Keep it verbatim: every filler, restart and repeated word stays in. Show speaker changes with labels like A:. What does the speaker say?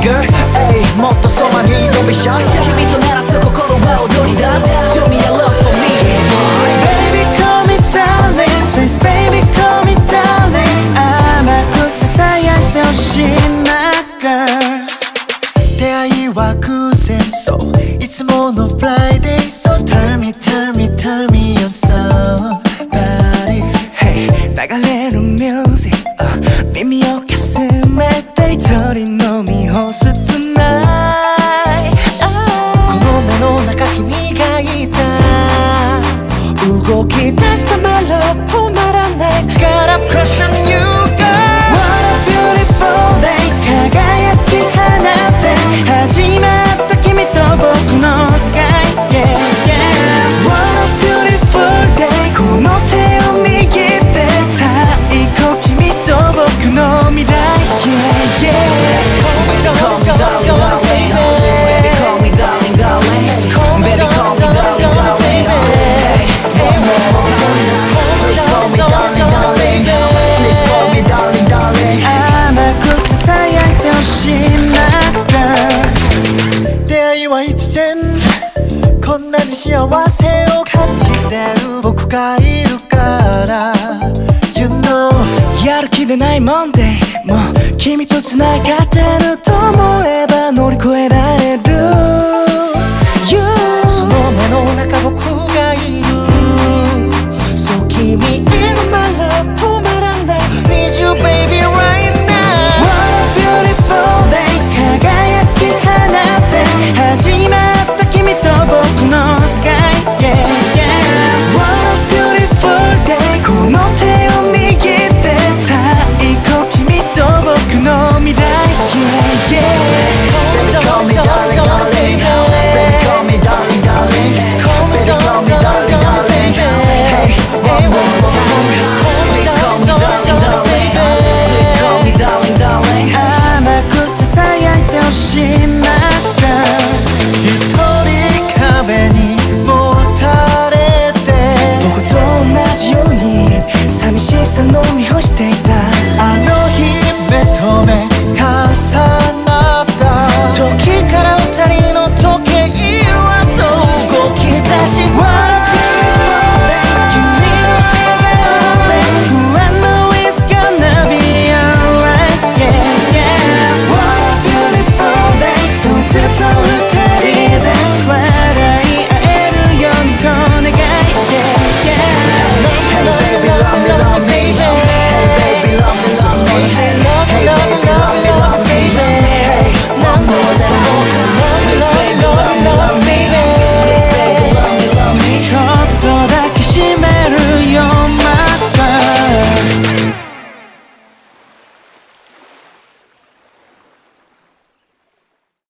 A: girl Ay もっとそばに Don't be shy 君とならす心は踊り出す Show me your love for me
B: Baby call me darling Please baby call me darling 甘くささやいてほしい My girl 出会いは偶然そういつもの Friday So tell me tell me tell me your somebody Hey 流れる music、uh, 耳をかすめて一人飲み干す tonight、uh、この目の中君がいた動き出したメロ止まらない Got up crush on you girl What a beautiful day 輝き放って始まった君と僕の世界 Yeah yeah What a beautiful day この手を握って最高君と僕の未来 Yeah yeah
A: Call me darling darling Baby call me darling darling Baby call me darling darling One more time Please call me darling darling Please call me darling darling
B: 甘くささやいてほしい My girl 出会いは一然こんなに幸せを感じてる僕がいるから You know やる気でないもんでもう君と繋がってると思えば乗り越えられる